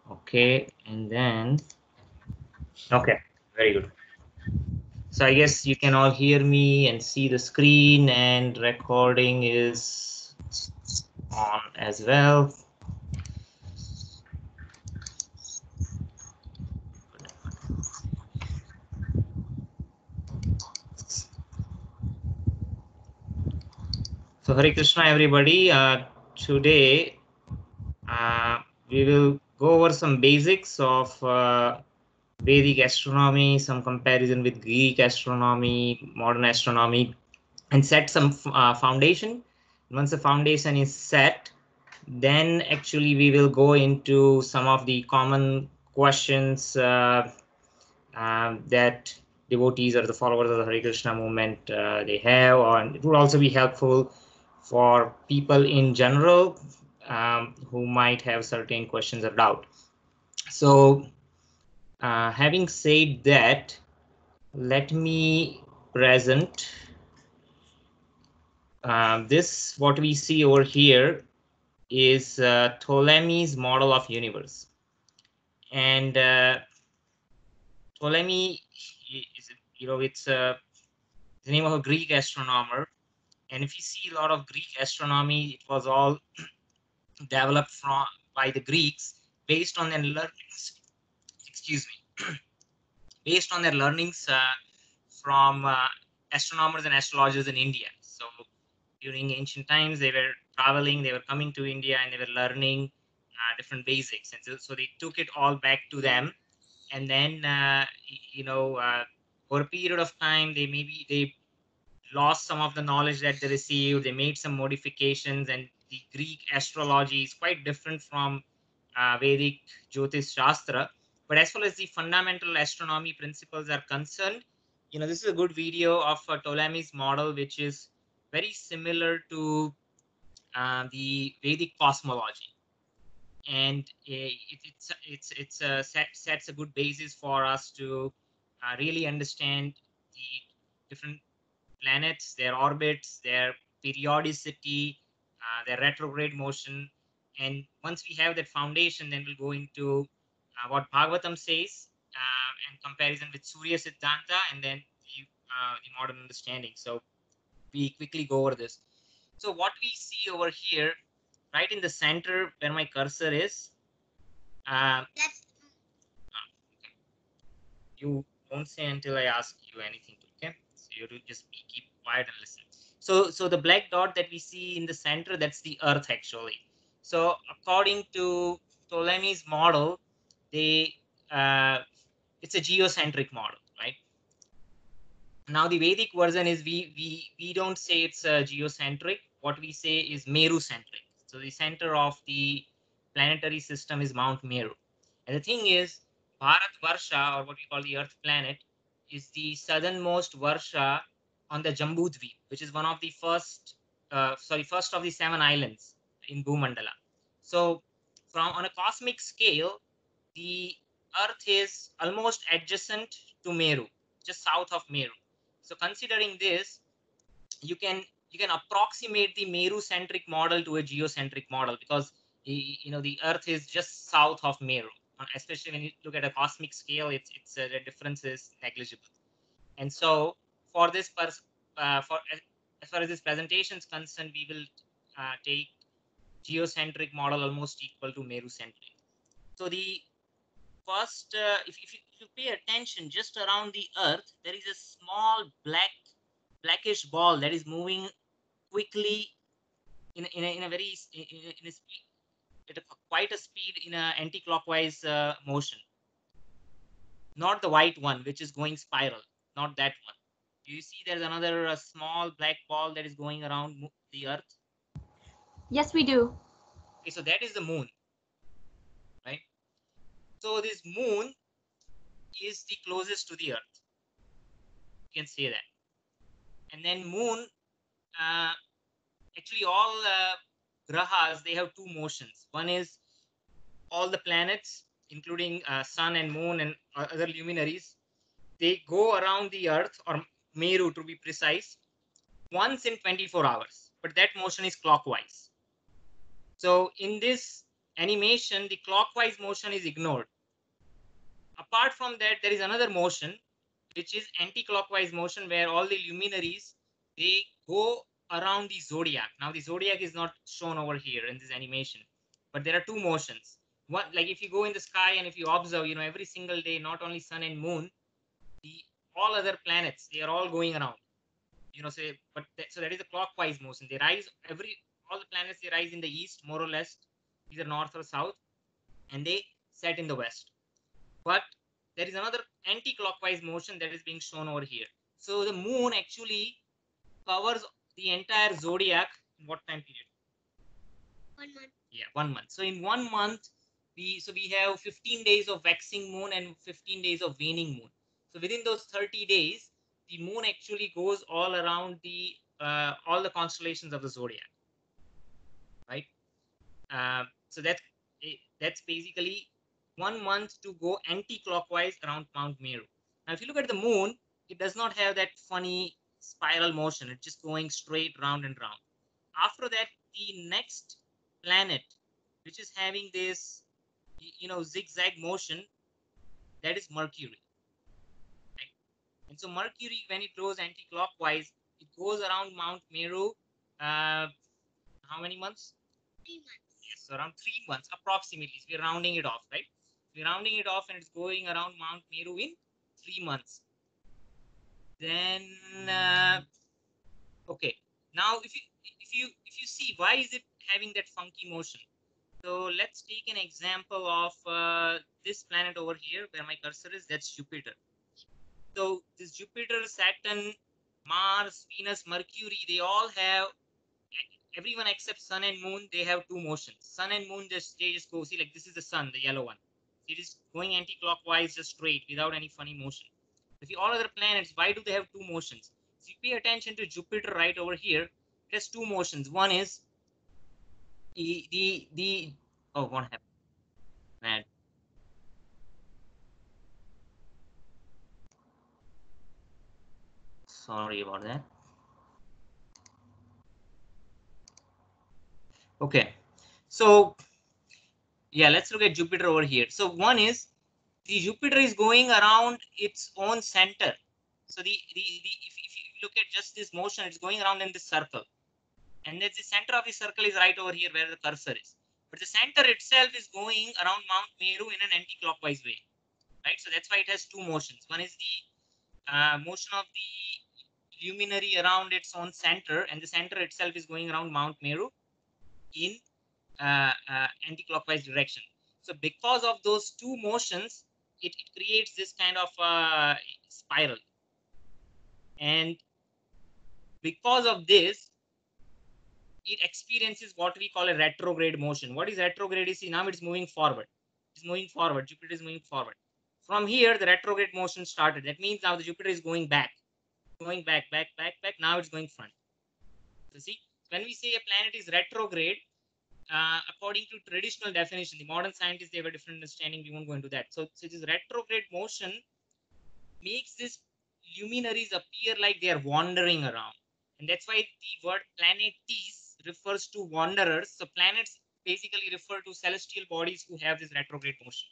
Okay, and then okay, very good. So I guess you can all hear me and see the screen, and recording is on as well. So Hare Krishna, everybody. Today we will go over some basics of Vedic astronomy, some comparison with Greek astronomy, modern astronomy, and set some foundation. Once the foundation is set, then actually we will go into some of the common questions that devotees or the followers of the Hare Krishna movement they have, and it would also be helpful for people in general who might have certain questions or doubt. So, having said that, let me present this. What we see over here is Ptolemy's model of universe, and Ptolemy is, it's the name of a Greek astronomer. And if you see a lot of Greek astronomy, it was all developed by the Greeks based on their learnings. Excuse me, based on their learnings from astronomers and astrologers in India. So during ancient times, they were traveling, they were coming to India, and they were learning different basics, and so they took it all back to them. And then over a period of time, they lost some of the knowledge that they received. They made some modifications, and the Greek astrology is quite different from Vedic Jyotish Shastra. But as far as the fundamental astronomy principles are concerned, this is a good video of Ptolemy's model, which is very similar to the Vedic cosmology, and sets a good basis for us to really understand the different planets, their orbits, their periodicity, their retrograde motion. And once we have that foundation, then we'll go into what Bhagavatam says in comparison with Surya Siddhanta, and then the modern understanding. So we quickly go over this. So what we see over here, right in the center where my cursor is, okay. You won't say until I ask you anything. Okay, so you have to just keep quiet and listen. So the black dot that we see in the center, that's the Earth actually. So according to Ptolemy's model, they it's a geocentric model, right? Now the Vedic version is we don't say it's geocentric. What we say is Meru-centric. So the center of the planetary system is Mount Meru. And the thing is, Bharat Varsha, or what we call the Earth planet, is the southernmost Varsha on the Jambudvip, which is one of the first of the 7 islands in Bhumandala. So from on a cosmic scale, the Earth is almost adjacent to Meru, just south of Meru. So considering this, you can approximate the Meru-centric model to a geocentric model, because the Earth is just south of Meru. Especially when you look at a cosmic scale, the difference is negligible. And so for this as far as this presentation is concerned, we will take geocentric model almost equal to Meru-centric. So the first, if you pay attention, just around the Earth, there is a small blackish ball that is moving quickly in a very in a speed, at quite a speed in an anti-clockwise motion. Not the white one, which is going spiral. Not that one. Do you see there's another small black ball that is going around the Earth? Yes, we do. Okay, so that is the moon, right? So this moon is the closest to the Earth. You can say that. And then moon, actually all grahas, they have two motions. One is all the planets, including sun and moon and other luminaries, they go around the Earth, or Meru to be precise, once in 24 hours. But that motion is clockwise. So in this animation, the clockwise motion is ignored. Apart from that, there is another motion, which is anti-clockwise motion, where all the luminaries, they go around the zodiac. Now the zodiac is not shown over here in this animation, but there are two motions. One, like if you go in the sky and if you observe, every single day, not only sun and moon, the all other planets, they are all going around. So that is a clockwise motion. They rise all the planets, they rise in the east, more or less, either north or south, and they set in the west. But there is another anti-clockwise motion that is being shown over here. So the moon actually covers the entire zodiac in what time period? 1 month. Yeah, 1 month. So in 1 month, we have 15 days of waxing moon and 15 days of waning moon. So within those 30 days, the moon actually goes all around all the constellations of the zodiac, right? So that's basically 1 month to go anti-clockwise around Mount Meru. Now, if you look at the moon, it does not have that funny spiral motion. It's just going straight round and round. After that, the next planet, which is having this, zigzag motion, that is Mercury. Right? And so Mercury, when it goes anti-clockwise, it goes around Mount Meru. How many months? 3 months. Yes, around 3 months approximately. So we're rounding it off, right? We're rounding it off, and it's going around Mount Meru in 3 months. Then, okay. Now, if you see, why is it having that funky motion? So let's take an example of this planet over here, where my cursor is. That's Jupiter. So this Jupiter, Saturn, Mars, Venus, Mercury, they all have, everyone except sun and moon, they have two motions. Sun and moon, they just go, see, like this is the sun, the yellow one. It is going anti-clockwise, just straight, without any funny motion. If you all other planets, why do they have two motions? So you pay attention to Jupiter right over here. It has two motions. One is the oh, what happened? Man. Sorry about that. Okay. So yeah, let's look at Jupiter over here. So one is the Jupiter is going around its own center. So if you look at just this motion, it's going around in this circle. And then the center of the circle is right over here where the cursor is. But the center itself is going around Mount Meru in an anti-clockwise way, right? So that's why it has two motions. One is the motion of the luminary around its own center, and the center itself is going around Mount Meru in anti-clockwise direction. So because of those two motions, it creates this kind of spiral. And because of this, it experiences what we call a retrograde motion. What is retrograde? You see, now it's moving forward. It's moving forward. Jupiter is moving forward. From here, the retrograde motion started. That means now the Jupiter is going back. Going back. Now it's going front. So see, when we say a planet is retrograde, according to traditional definition, the modern scientists, they have a different understanding. We won't go into that. So this retrograde motion makes these luminaries appear like they are wandering around. And that's why the word planetes refers to wanderers. So planets basically refer to celestial bodies who have this retrograde motion.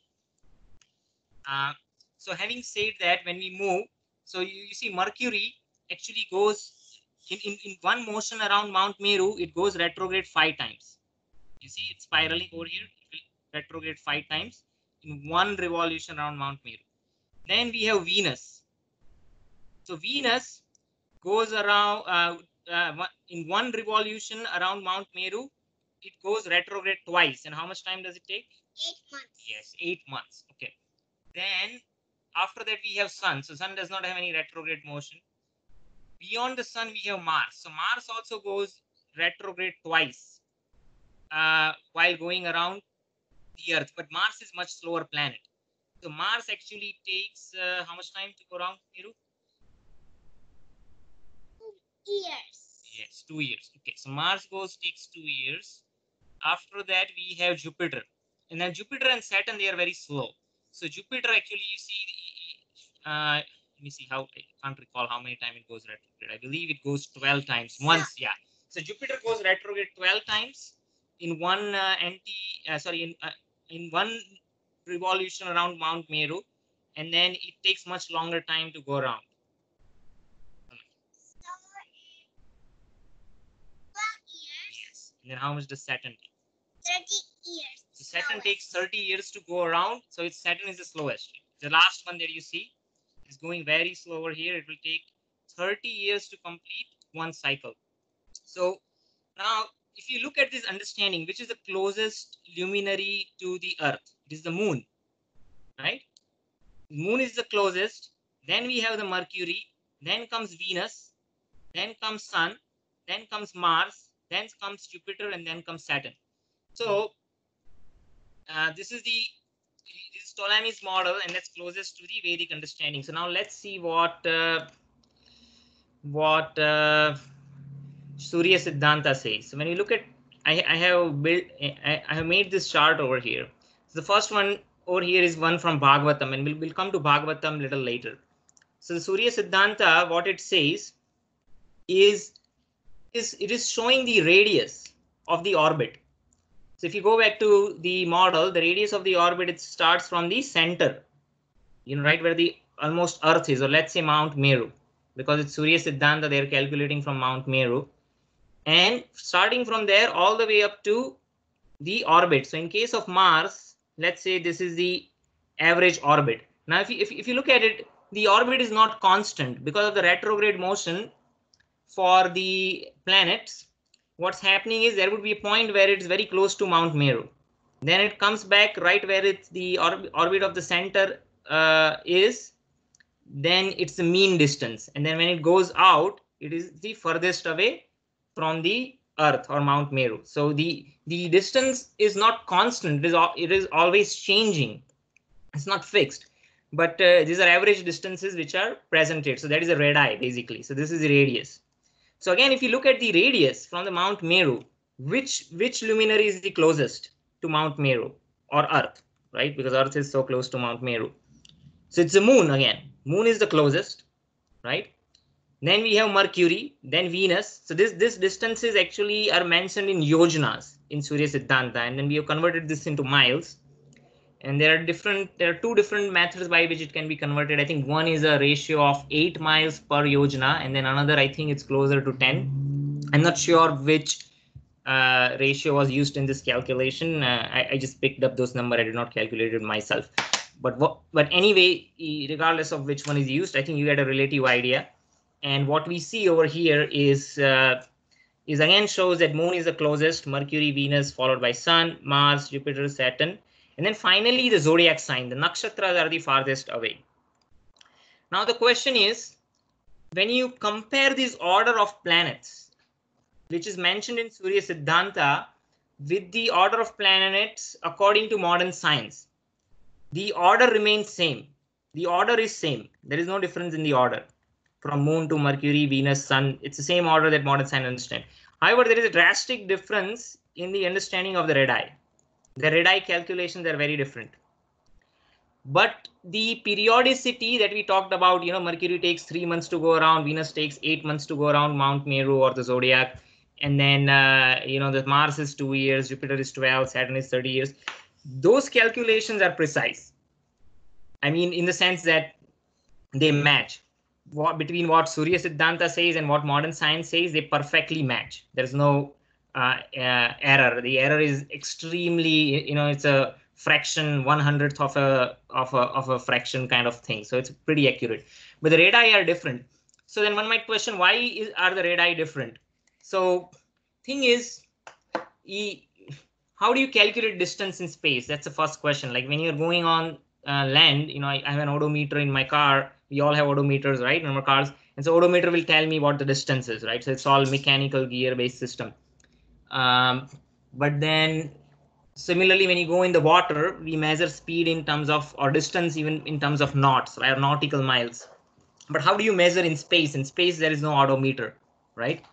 So having said that, when we move, so you see Mercury actually goes in one motion around Mount Meru, it goes retrograde 5 times. You see it's spiraling over here, it will retrograde 5 times in one revolution around Mount Meru. Then we have Venus. So Venus goes around in one revolution around Mount Meru, it goes retrograde twice. And how much time does it take? 8 months. Yes, 8 months. Okay. Then after that we have Sun. So Sun does not have any retrograde motion. Beyond the Sun we have Mars. So Mars also goes retrograde twice while going around the Earth. But Mars is much slower planet. So Mars actually takes how much time to go around Meru? 2 years. Yes, 2 years. Okay, so Mars takes 2 years. After that, we have Jupiter. And then Jupiter and Saturn, they are very slow. So Jupiter actually, you see, let me see how, I can't recall how many times it goes retrograde. I believe it goes 12 times. Once, yeah. So Jupiter goes retrograde 12 times. in one in one revolution around Mount Meru, and then it takes much longer time to go around. So 12 years. Yes. And then how much does Saturn take? 30 years. So Saturn slowest. takes 30 years to go around. So it's Saturn is the slowest. The last one that you see is going very slow over here. It will take 30 years to complete one cycle. So now, if you look at this understanding, which is the closest luminary to the Earth? It is the Moon, right? Moon is the closest. Then we have the Mercury. Then comes Venus. Then comes Sun. Then comes Mars. Then comes Jupiter, and then comes Saturn. So this is Ptolemy's model, and that's closest to the Vedic understanding. So now let's see what Surya Siddhanta says. So when you look at, I have made this chart over here. So the first one over here is one from Bhagavatam, and we'll come to Bhagavatam a little later. So the Surya Siddhanta, what it says is it is showing the radius of the orbit. So if you go back to the model, the radius of the orbit, it starts from the center, right where the almost Earth is, or let's say Mount Meru, because it's Surya Siddhanta, they're calculating from Mount Meru. And starting from there all the way up to the orbit. So in case of Mars, let's say this is the average orbit. Now, if you look at it, the orbit is not constant because of the retrograde motion for the planets. What's happening is there would be a point where it's very close to Mount Meru. Then it comes back right where it's the orbit of the center is. Then it's the mean distance. And then when it goes out, it is the furthest away from the Earth or Mount Meru. So the distance is not constant. It is always changing. It's not fixed. But these are average distances which are presented. So that is a radii basically. So this is the radius. So again, if you look at the radius from the Mount Meru, which luminary is the closest to Mount Meru or Earth, right? Because Earth is so close to Mount Meru. So it's the Moon again. Moon is the closest, right? Then we have Mercury, then Venus. So this distances actually are mentioned in yojanas in Surya Siddhanta, and then we have converted this into miles. And there are two different methods by which it can be converted. I think one is a ratio of 8 miles per yojana, and then another, I think it's closer to 10. I'm not sure which ratio was used in this calculation. I just picked up those numbers. I did not calculate it myself. But anyway, regardless of which one is used, I think you get a relative idea. And what we see over here is again shows that Moon is the closest, Mercury, Venus, followed by Sun, Mars, Jupiter, Saturn. And then finally, the zodiac sign, the nakshatras are the farthest away. Now, the question is, when you compare this order of planets, which is mentioned in Surya Siddhanta, with the order of planets according to modern science, the order remains same. The order is same. There is no difference in the order from Moon to Mercury, Venus, Sun. It's the same order that modern science understands. However, there is a drastic difference in the understanding of the radii. The radii calculations are very different. But the periodicity that we talked about, Mercury takes 3 months to go around, Venus takes 8 months to go around Mount Meru or the zodiac. And then, the Mars is 2 years, Jupiter is 12, Saturn is 30 years. Those calculations are precise. I mean, in the sense that they match. Between what Surya Siddhanta says and what modern science says, they perfectly match. There's no error. The error is extremely, it's a fraction, 1/100th of a fraction kind of thing. So it's pretty accurate. But the radii are different. So then one might question, why are the radii different? So thing is, how do you calculate distance in space? That's the first question. Like when you're going on land, I have an odometer in my car. We all have odometers, right, in our cars. And so odometer will tell me what the distance is, right? So it's all mechanical gear-based system. But then similarly, when you go in the water, we measure speed in terms of, or distance even in terms of knots, right, or nautical miles. But how do you measure in space? In space, there is no odometer, right?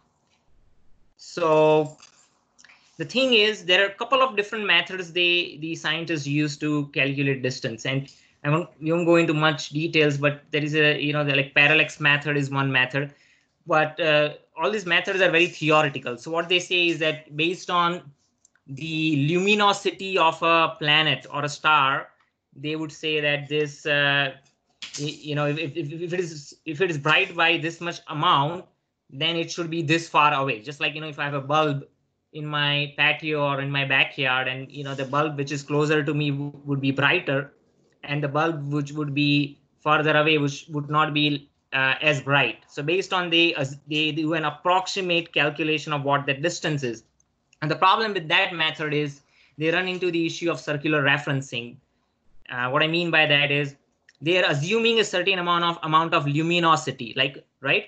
So the thing is, there are a couple of different methods the scientists use to calculate distance, and we won't go into much details, but there is a, the like parallax method is one method, but all these methods are very theoretical. So what they say is that based on the luminosity of a planet or a star, they would say that this, you know, if it is bright by this much amount, then it should be this far away. Just like, you know, if I have a bulb in my patio or in my backyard, and you know, the bulb which is closer to me would be brighter, and the bulb which would be further away which would not be as bright. So based on they do an approximate calculation of what that distance is. And the problem with that method is they run into the issue of circular referencing. What I mean by that is they are assuming a certain amount of luminosity, like, right?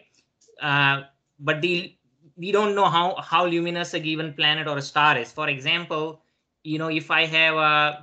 But we don't know how luminous a given planet or a star is. For example, you know, if I have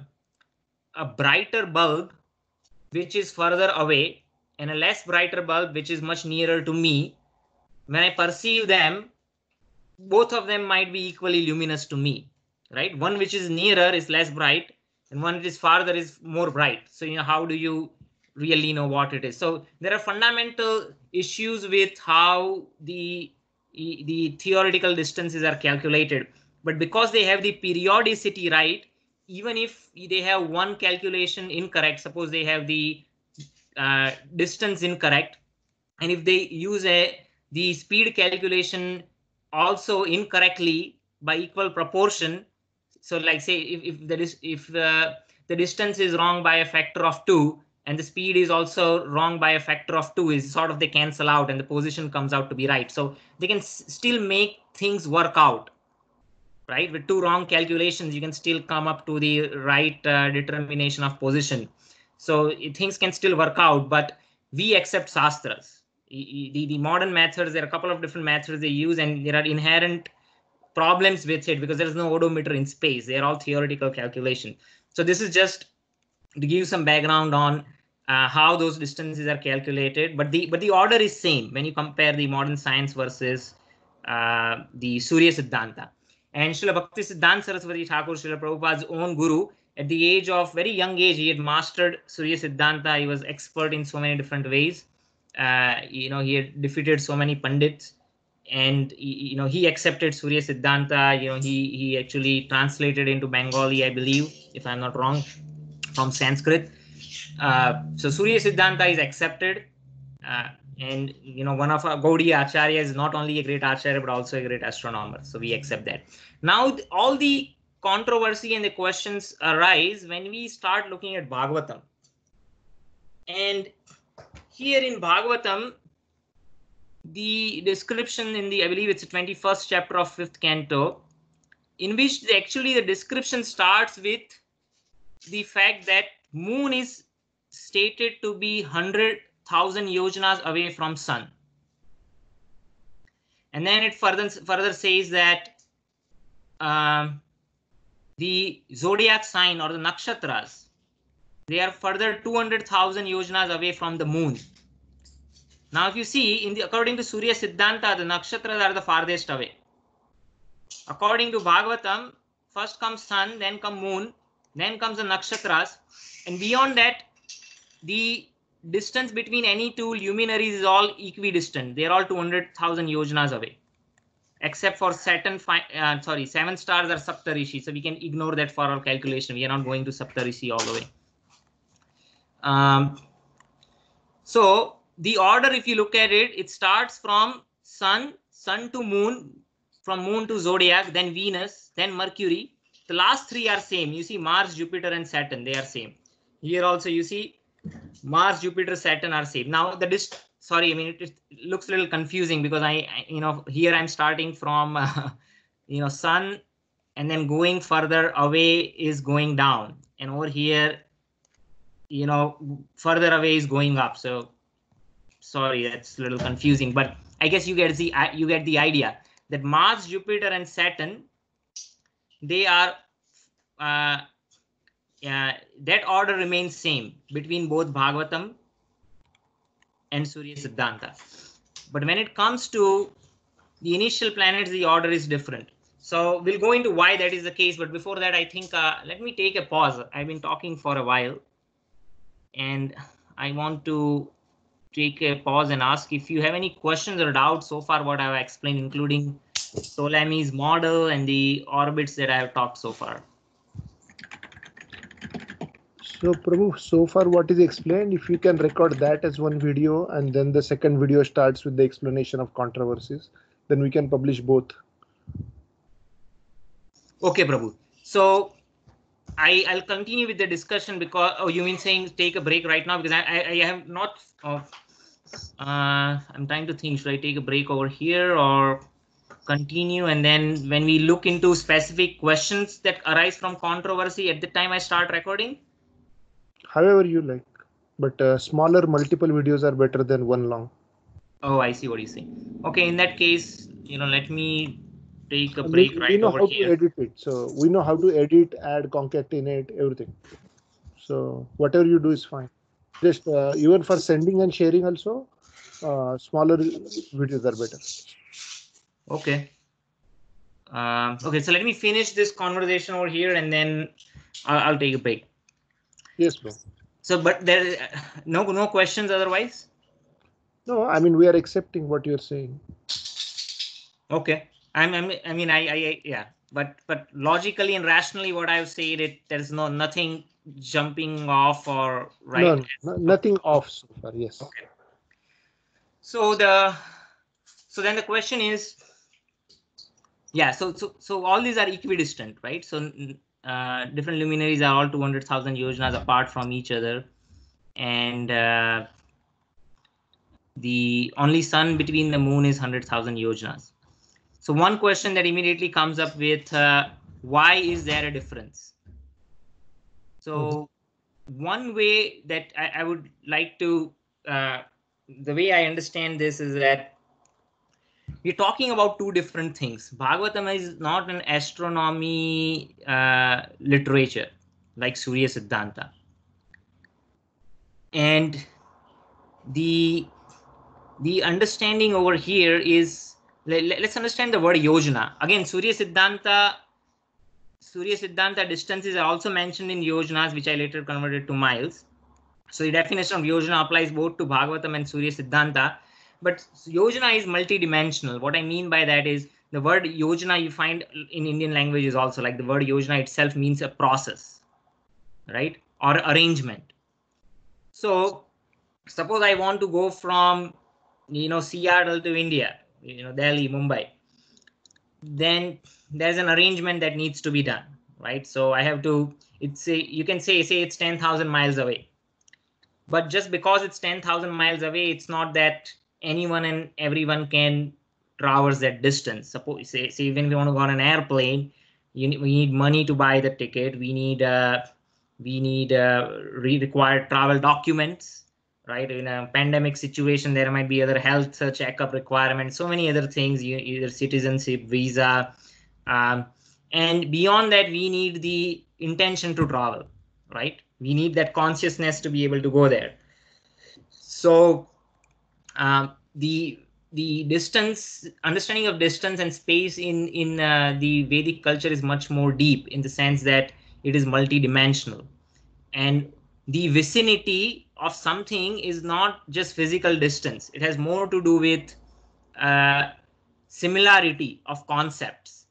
a brighter bulb which is further away and a less brighter bulb which is much nearer to me, when I perceive them, both of them might be equally luminous to me, right? One which is nearer is less bright, and one which is farther is more bright. So, you know, how do you really know what it is? So there are fundamental issues with how the theoretical distances are calculated. But because they have the periodicity right, even if they have one calculation incorrect, suppose they have the distance incorrect, and if they use the speed calculation also incorrectly by equal proportion, so like say if the distance is wrong by a factor of 2 and the speed is also wrong by a factor of 2, is sort of they cancel out and the position comes out to be right. So they can still make things work out, right? With two wrong calculations you can still come up to the right determination of position. So things can still work out, but we accept shastras. The modern methods, there are a couple of different methods they use, and there are inherent problems with it because there is no odometer in space. They are all theoretical calculation. So this is just to give you some background on how those distances are calculated, but the order is same when you compare the modern science versus the Surya Siddhanta. And Srila Bhakti Siddhanta Saraswati Thakur, Srila Prabhupada's own guru, at the age of very young age, he had mastered Surya Siddhanta. He was expert in so many different ways. You know, he had defeated so many pandits, and you know, he accepted Surya Siddhanta. You know, he actually translated into Bengali, I believe, if I'm not wrong, from Sanskrit. So Surya Siddhanta is accepted. And you know, one of our Gaudiya Acharya is not only a great Acharya but also a great astronomer. So we accept that. Now all the controversy and the questions arise when we start looking at Bhagavatam. And here in Bhagavatam, the description in the, I believe it's the 21st chapter of 5th canto, in which actually the description starts with the fact that moon is stated to be 100,000 yojanas away from sun. And then it further says that the zodiac sign or the nakshatras, they are further 200,000 yojanas away from the moon. Now, if you see, according to Surya Siddhanta, the nakshatras are the farthest away. According to Bhagavatam, first comes sun, then come moon, then comes the nakshatras, and beyond that, the distance between any two luminaries is all equidistant. They are all 200,000 yojanas away, except for Saturn. Seven stars are Saptarishi, so we can ignore that for our calculation. We are not going to Saptarishi all the way. So the order, if you look at it, it starts from sun to moon, from moon to zodiac, then Venus, then Mercury. The last three are same. You see Mars, Jupiter, and Saturn, they are same. Here also you see Mars, Jupiter, Saturn are same. Now the it looks a little confusing because you know, here I'm starting from you know, sun, and then going further away is going down, and over here, you know, further away is going up. So sorry, that's a little confusing, but I guess you get the idea that Mars, Jupiter, and Saturn, they are that order remains same between both Bhagavatam and Surya Siddhanta. But when it comes to the initial planets, the order is different. So we'll go into why that is the case. But before that, I think let me take a pause. I've been talking for a while, and I want to take a pause and ask if you have any questions or doubts so far what I've explained, including Ptolemy's model and the orbits that I have talked so far. So Prabhu, so far what is explained, if you can record that as one video and then the second video starts with the explanation of controversies, then we can publish both. Okay, Prabhu. So I'll continue with the discussion because, oh, you mean saying take a break right now? Because I have not, I'm trying to think, should I take a break over here or continue? And then when we look into specific questions that arise from controversy, at the time I start recording? However you like, but smaller multiple videos are better than one long. Oh, I see what you're saying. Okay, in that case, let me take a And break we right know over how here. to edit it. So we know how to edit, add, concatenate, everything. So whatever you do is fine. Just even for sending and sharing also, smaller videos are better. Okay. Okay, so let me finish this conversation over here and then I'll take a break. Yes, bro. So, but there no questions otherwise? No, I mean, we are accepting what you're saying. Okay. Yeah, but logically and rationally, what I've said, there's nothing jumping off or right. No, nothing off so far. Yes. Okay. So then the question is, yeah. So all these are equidistant, right? So different luminaries are all 200,000 yojanas apart from each other, and the only sun between the moon is 100,000 yojanas. So one question that immediately comes up with, why is there a difference? So one way that I would like to, the way I understand this is that we're talking about two different things. Bhagavatam is not an astronomy literature like Surya Siddhanta. And the understanding over here is, let's understand the word yojana. Again, Surya Siddhanta distances are also mentioned in yojanas, which I later converted to miles. So the definition of yojana applies both to Bhagavatam and Surya Siddhanta. But yojana is multidimensional. What I mean by that is the word yojana you find in Indian language is also like the word yojana itself means a process, right? Or arrangement. So suppose I want to go from, Seattle to India, Delhi, Mumbai, then there's an arrangement that needs to be done, right? So I have to, you can say it's 10,000 miles away. But just because it's 10,000 miles away, it's not that anyone and everyone can traverse that distance. Suppose, say even if you want to go on an airplane, we need money to buy the ticket. We need required travel documents, right? In a pandemic situation, there might be other health checkup requirements, so many other things, either citizenship, visa, and beyond that, we need the intention to travel, right? We need that consciousness to be able to go there. So the distance, understanding of distance and space in the Vedic culture is much more deep, in the sense that it is multidimensional, and the vicinity of something is not just physical distance. It has more to do with similarity of concepts.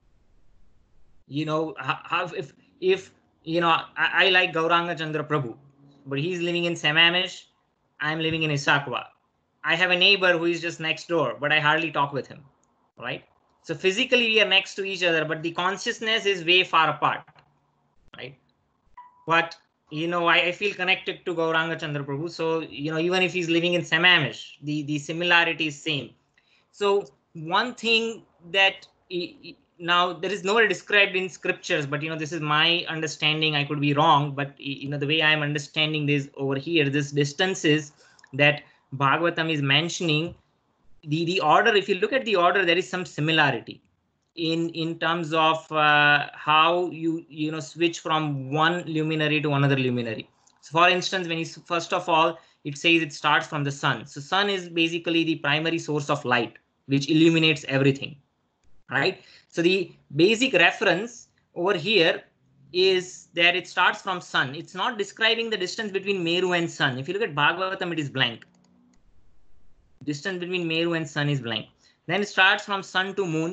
How if I like Gauranga Chandra Prabhu, but he's living in Sammamish, I'm living in Issaquah. I have a neighbor who is just next door, but I hardly talk with him, right? So physically we are next to each other, but the consciousness is way far apart, right? But I feel connected to Gauranga Chandra Prabhu. So even if he's living in Sammamish, the similarity is same. So one thing that now there is nowhere described in scriptures, but this is my understanding. I could be wrong, but the way I'm understanding this over here, this distances that Bhagavatam is mentioning, the order. If you look at the order, there is some similarity in terms of how you switch from one luminary to another luminary. So for instance, when you first of all, it says it starts from the sun. So sun is basically the primary source of light, which illuminates everything, right? So the basic reference over here is that it starts from sun. It's not describing the distance between Meru and sun. If you look at Bhagavatam, it is blank. Distance between Meru and sun is blank. Then it starts from sun to moon.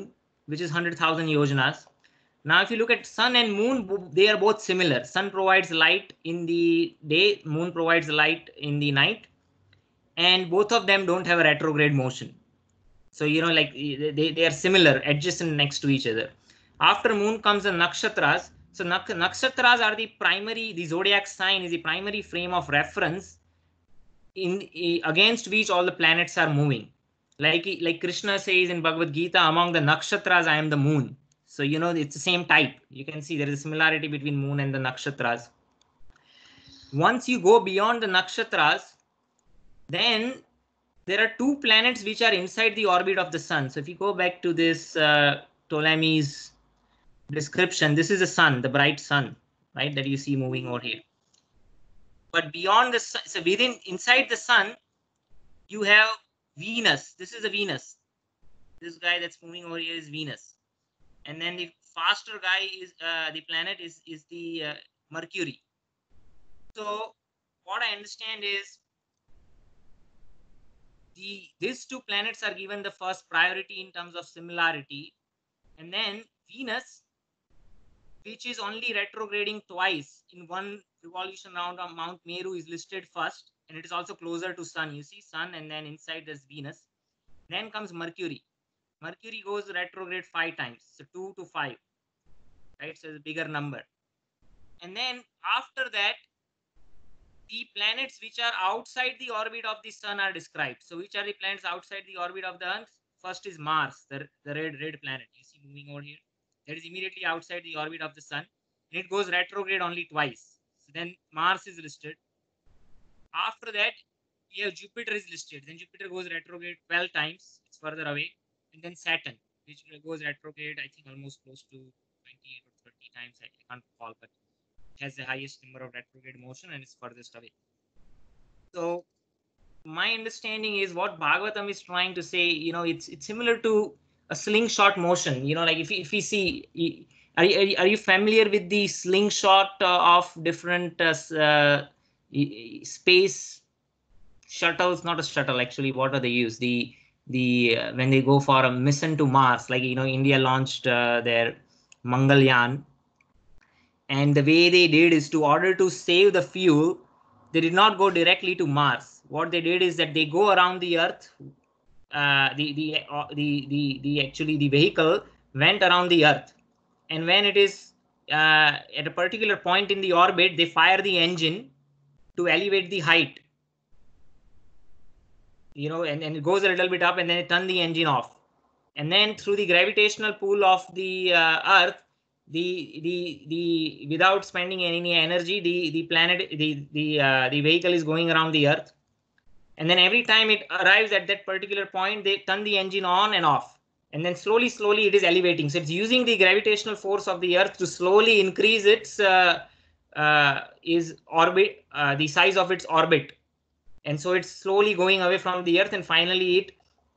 which is 100,000 yojanas. Now, if you look at sun and moon, they are both similar. Sun provides light in the day, moon provides light in the night, and both of them don't have a retrograde motion. So, you know, like they are similar, adjacent next to each other. After moon comes the nakshatras. So nakshatras are the primary, the zodiac sign is the primary frame of reference against which all the planets are moving. Like Krishna says in Bhagavad Gita, among the nakshatras, I am the moon. So, you know, it's the same type. You can see there is a similarity between moon and the nakshatras. Once you go beyond the nakshatras, then there are two planets which are inside the orbit of the sun. So if you go back to this Ptolemy's description, this is the sun, the bright sun, right, that you see moving over here. But beyond the sun, so inside the sun, you have Venus. This is a Venus. This guy that's moving over here is Venus. And then the faster guy is the planet is the Mercury. So what I understand is these two planets are given the first priority in terms of similarity, and then Venus, which is only retrograding twice in one revolution round of Mount Meru, is listed first, and it is also closer to sun. You see sun, and then inside there's Venus. Then comes Mercury. Mercury goes retrograde 5 times, so 2 to 5, right? So it's a bigger number. And then after that, the planets which are outside the orbit of the sun are described. So which are the planets outside the orbit of the earth? First is Mars, the red planet. You see moving over here. That is immediately outside the orbit of the sun. And it goes retrograde only twice. So then Mars is listed. After that, we have Jupiter is listed. Then Jupiter goes retrograde 12 times. It's further away. And then Saturn, which goes retrograde, I think almost close to 28 or 30 times. I can't recall, but has the highest number of retrograde motion and is furthest away. So my understanding is what Bhagavatam is trying to say, you know, it's similar to a slingshot motion. You know, like if we see, are you familiar with the slingshot of different space shuttles? Not a shuttle, actually. What are they use? The when they go for a mission to Mars, like, you know, India launched their Mangalyaan. And the way they did is, to order to save the fuel, they did not go directly to Mars. What they did is that they go around the Earth. The vehicle went around the Earth, and when it is at a particular point in the orbit, they fire the engine to elevate the height. You know, and it goes a little bit up, and then they turn the engine off, and then through the gravitational pull of the Earth, the without spending any energy, the planet, the vehicle is going around the Earth, and then every time it arrives at that particular point, they turn the engine on and off, and then slowly it is elevating. So it's using the gravitational force of the Earth to slowly increase its orbit, the size of its orbit, and so it's slowly going away from the Earth, and finally it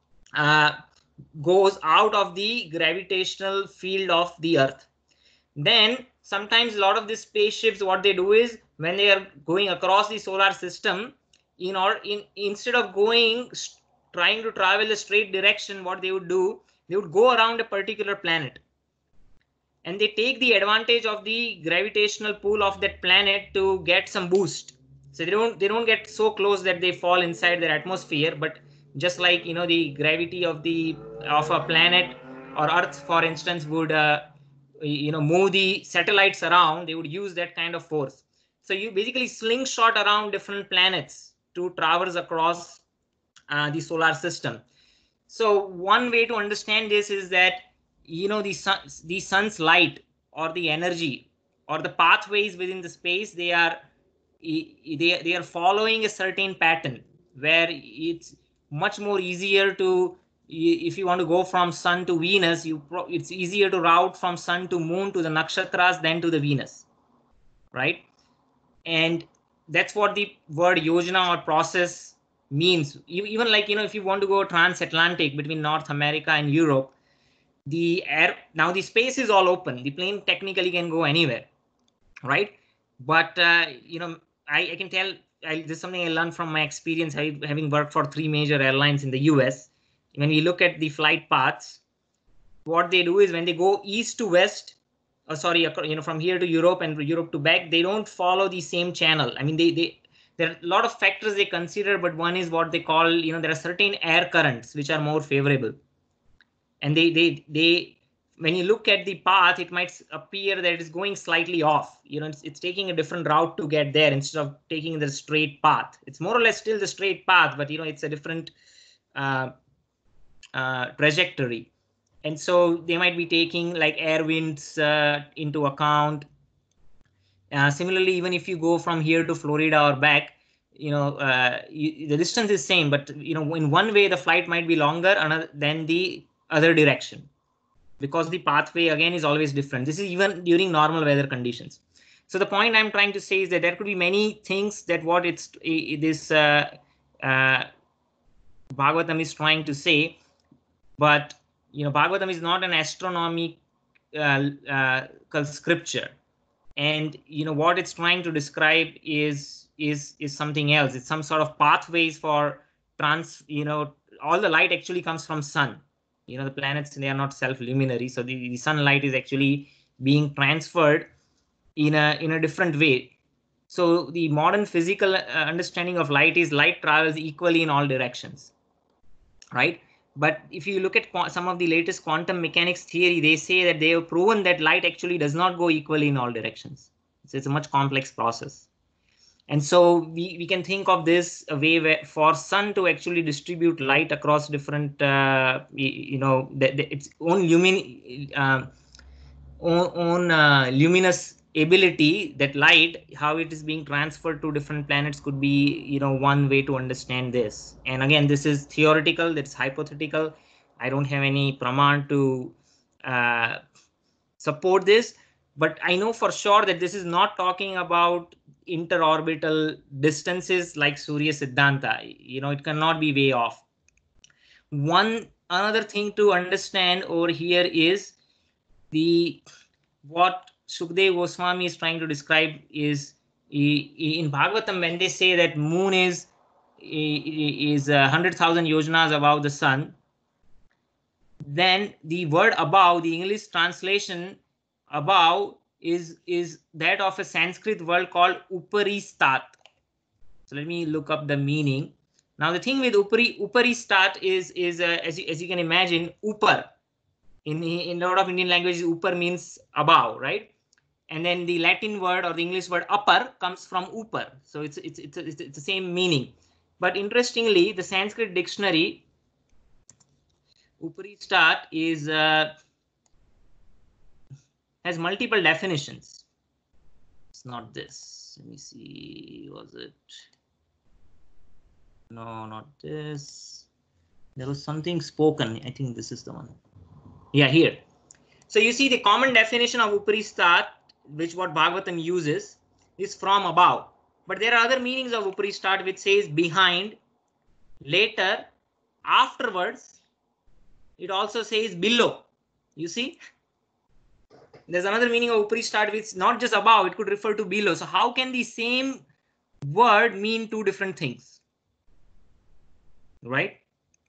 goes out of the gravitational field of the Earth. Then sometimes a lot of these spaceships, what they do is, when they are going across the solar system, instead of trying to travel a straight direction, what they would do, they would go around a particular planet, and they take the advantage of the gravitational pull of that planet to get some boost. So they don't get so close that they fall inside their atmosphere, but just like, you know, the gravity of a planet or Earth, for instance, would you know, move the satellites around, they would use that kind of force. So you basically slingshot around different planets to traverse across the solar system. So one way to understand this is that, you know, the sun's light, or the energy, or the pathways within the space, they are following a certain pattern, where it's much more easier to, if you want to go from sun to Venus, it's easier to route from sun to moon to the nakshatras than to the Venus, right? And that's what the word yojana or process means. Even like, you know, if you want to go transatlantic between North America and Europe, now the space is all open. The plane technically can go anywhere, right? But you know, I can tell, this is something I learned from my experience having worked for 3 major airlines in the US. When we look at the flight paths, what they do is when they go east to west, from here to Europe and Europe to back, they don't follow the same channel. I mean, there are a lot of factors they consider, but one is what they call, there are certain air currents which are more favorable. And they when you look at the path, it might appear that it's going slightly off. It's taking a different route to get there instead of taking the straight path. It's more or less still the straight path, but it's a different trajectory. And so they might be taking like air winds into account. Similarly, even if you go from here to Florida or back, the distance is same, but in one way the flight might be longer than the other direction, because the pathway again is always different. This is even during normal weather conditions. So the point I'm trying to say is that there could be many things that what this Bhagavatam is trying to say, but Bhagavatam is not an astronomical scripture, and what it's trying to describe is something else. It's some sort of pathways for all the light actually comes from sun. The planets, they are not self-luminary, so the sunlight is actually being transferred in a different way. So the modern physical understanding of light is light travels equally in all directions, right? But if you look at some of the latest quantum mechanics theory, they say that they have proven that light actually does not go equally in all directions. So it's a much complex process. And so we can think of this a way where for sun to actually distribute light across different, its own luminous ability, that light, how it is being transferred to different planets could be, one way to understand this. And again, this is theoretical, that's hypothetical. I don't have any praman to support this, but I know for sure that this is not talking about interorbital distances like Surya Siddhanta. It cannot be way off. Another thing to understand over here is what Shukdev Goswami is trying to describe is in Bhagavatam, when they say that moon is 100,000 yojanas above the sun, then the word above, the English translation above, is that of a Sanskrit word called uparistat. So let me look up the meaning. Now the thing with uparistat is as you can imagine, upar in a lot of Indian languages, upar means above, right? And then the Latin word or the English word upper comes from upar, so it's the same meaning. But interestingly, the Sanskrit dictionary, uparistat is has multiple definitions. It's not this. Let me see. Was it? No, not this. There was something spoken. I think this is the one. Yeah, here. So you see the common definition of uparistat, which what Bhagavatam uses, is from above. But there are other meanings of uparistat which says behind, later, afterwards. It also says below. You see? There's another meaning of uparistat which is not just above, it could refer to below. So how can the same word mean two different things? Right?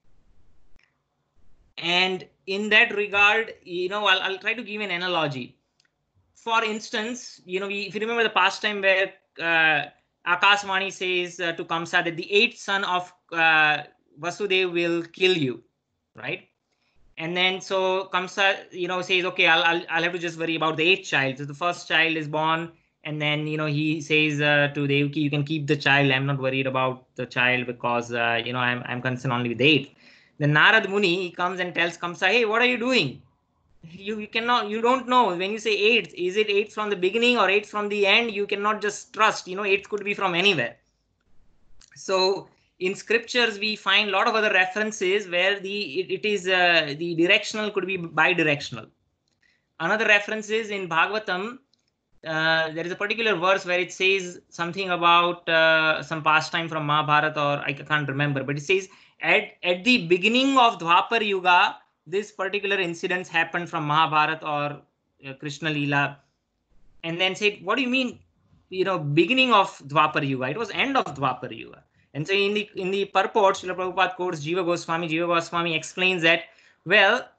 And in that regard, I'll try to give an analogy. For instance, if you remember the past time where Akasvani says to Kamsa that the 8th son of Vasudev will kill you, right? And then so Kamsa, says, okay, I'll have to just worry about the 8th child. So the first child is born, and then he says to Devaki, you can keep the child. I'm not worried about the child because I'm concerned only with the 8th. Then Narad Muni, he comes and tells Kamsa, hey, what are you doing? You don't know. When you say 8th, is it 8th from the beginning or 8th from the end? You cannot just trust. 8th could be from anywhere. So in scriptures, we find a lot of other references where the directional could be bidirectional. Another reference is in Bhagavatam. There is a particular verse where it says something about some pastime from Mahabharata, or I can't remember, but it says at the beginning of Dwapar Yuga, this particular incidents happened from Mahabharata or Krishna Leela. And then said, what do you mean, beginning of Dwapar Yuga? It was end of Dwapar Yuga. And so in the purport, Srila Prabhupada quotes Jiva Goswami. Jiva Goswami explains that, well,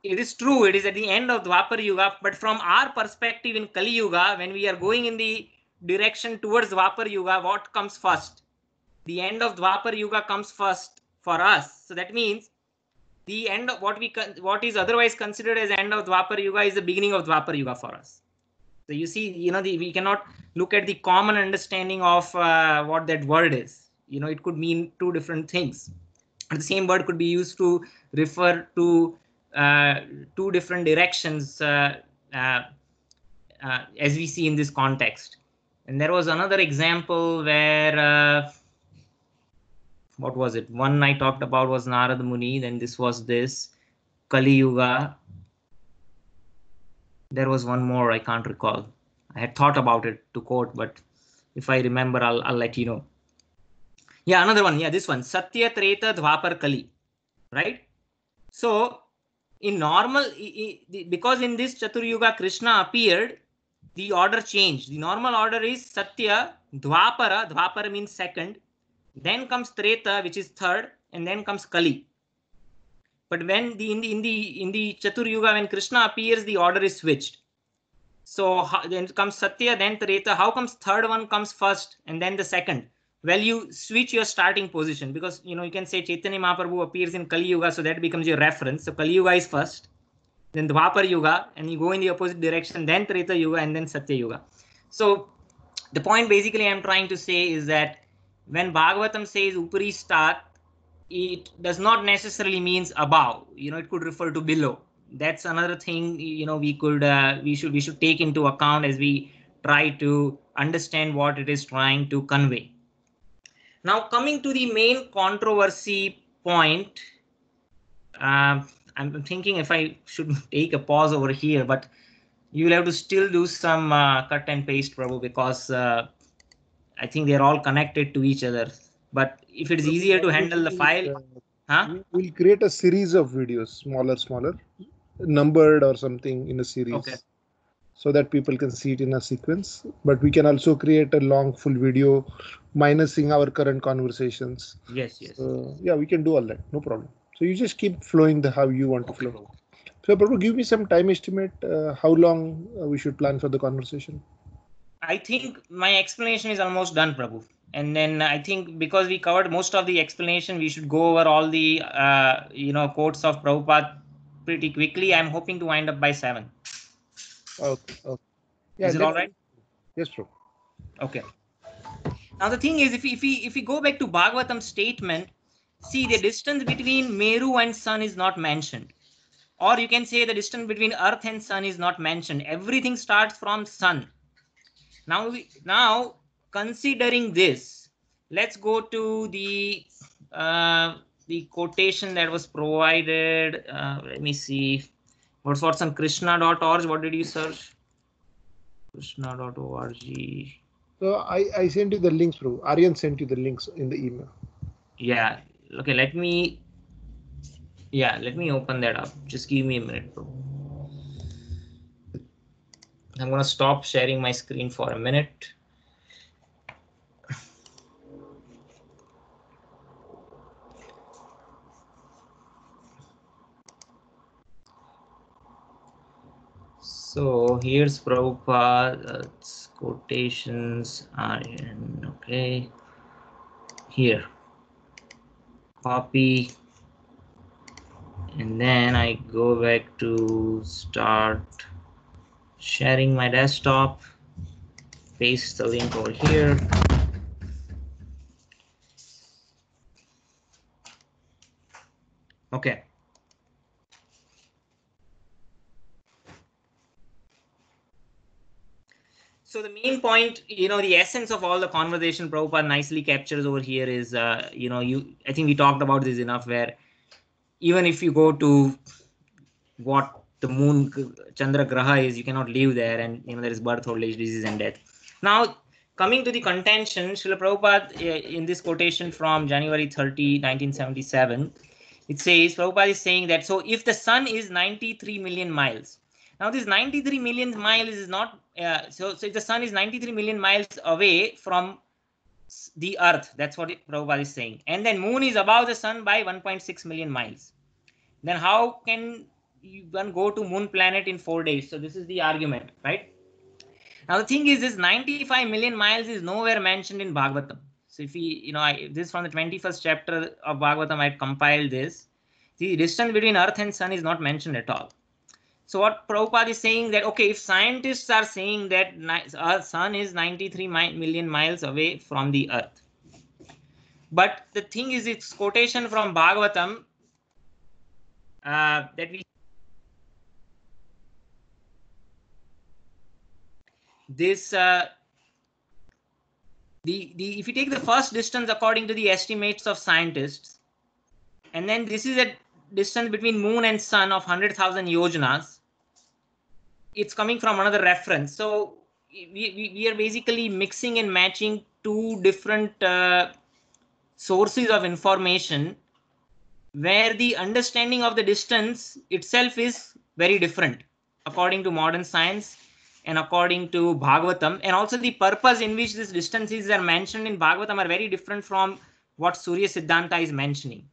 it is true, it is at the end of Dwapar Yuga, but from our perspective in Kali Yuga, when we are going in the direction towards Dwapar Yuga, what comes first? The end of Dwapar Yuga comes first for us. So that means the end of what is otherwise considered as end of Dwapar Yuga is the beginning of Dwapar Yuga for us. So you see, we cannot look at the common understanding of what that word is. It could mean two different things. And the same word could be used to refer to two different directions as we see in this context. And there was another example where what was it? One I talked about was Narad Muni. Then this was this Kali Yuga. There was one more, I can't recall. I had thought about it to quote, but if I remember, I'll let you know. Yeah, another one. Yeah, this one. Satya Treta Dwapar Kali. Right? So in normal, because in this Chatur Yuga Krishna appeared, the order changed. The normal order is Satya, Dwapara. Dwapara means second. Then comes Treta, which is third, and then comes Kali. But when in the Chatur Yuga, when Krishna appears, the order is switched. So then comes Satya, then Treta. How comes third one comes first and then the second? Well, you switch your starting position, because you can say Chaitanya Mahaprabhu appears in Kali Yuga, so that becomes your reference. So Kali Yuga is first, then Dwapar Yuga, and you go in the opposite direction, then Treta Yuga, and then Satya Yuga. So the point basically I'm trying to say is that when Bhagavatam says Upari Stat, it does not necessarily means above. It could refer to below. That's another thing we should take into account as we try to understand what it is trying to convey. Now, coming to the main controversy point, I'm thinking if I should take a pause over here, but you will have to still do some cut and paste, Prabhu, because I think they're all connected to each other. But if it's easier to handle the file, we'll create a series of videos, smaller, numbered or something in a series. Okay. So that people can see it in a sequence. But we can also create a long full video minusing our current conversations. Yes. So, yeah, we can do all that. No problem. So you just keep flowing how you want to flow. So Prabhu, give me some time estimate. How long we should plan for the conversation? I think my explanation is almost done, Prabhu. And then I think because we covered most of the explanation, we should go over all the quotes of Prabhupada pretty quickly. I'm hoping to wind up by 7. Okay. Yeah, is it all right? Yes, Prabhu. Okay. Now the thing is, if we go back to Bhagavatam statement, see, the distance between Meru and sun is not mentioned. Or you can say the distance between earth and sun is not mentioned. Everything starts from sun. Now considering this, let's go to the quotation that was provided. Let me see. What's on krishna.org? What did you search? Krishna.org. So I sent you the links, bro. Aryan sent you the links in the email. Yeah. Okay. Let me open that up. Just give me a minute, bro. I'm going to stop sharing my screen for a minute. So here's Prabhupada's quotations are in, okay. Here. Copy. And then I go back to start sharing my desktop. Paste the link over here. Okay. So the main point, the essence of all the conversation Prabhupada nicely captures over here is, I think we talked about this enough, where even if you go to what the moon Chandra Graha is, you cannot live there, and there is birth, old age, disease, and death. Now, coming to the contention, Srila Prabhupada, in this quotation from January 30, 1977, it says, Prabhupada is saying that, so if the sun is 93 million miles, now this 93 million miles is not, so if the sun is 93 million miles away from the earth, that's what Prabhupada is saying, and then moon is above the sun by 1.6 million miles, then how can you can go to moon planet in 4 days. So this is the argument, right? Now the thing is, this 95 million miles is nowhere mentioned in Bhagavatam. So if we, this is from the 21st chapter of Bhagavatam, I compiled this. The distance between Earth and Sun is not mentioned at all. So what Prabhupada is saying that, okay, if scientists are saying that our Sun is 93 million miles away from the Earth, but the thing is, it's quotation from Bhagavatam that we this if you take the first distance according to the estimates of scientists, and then this is a distance between moon and sun of 100,000 yojanas, it's coming from another reference. So we are basically mixing and matching two different sources of information, where the understanding of the distance itself is very different according to modern science and according to Bhagavatam, and also the purpose in which these distances are mentioned in Bhagavatam are very different from what Surya Siddhanta is mentioning,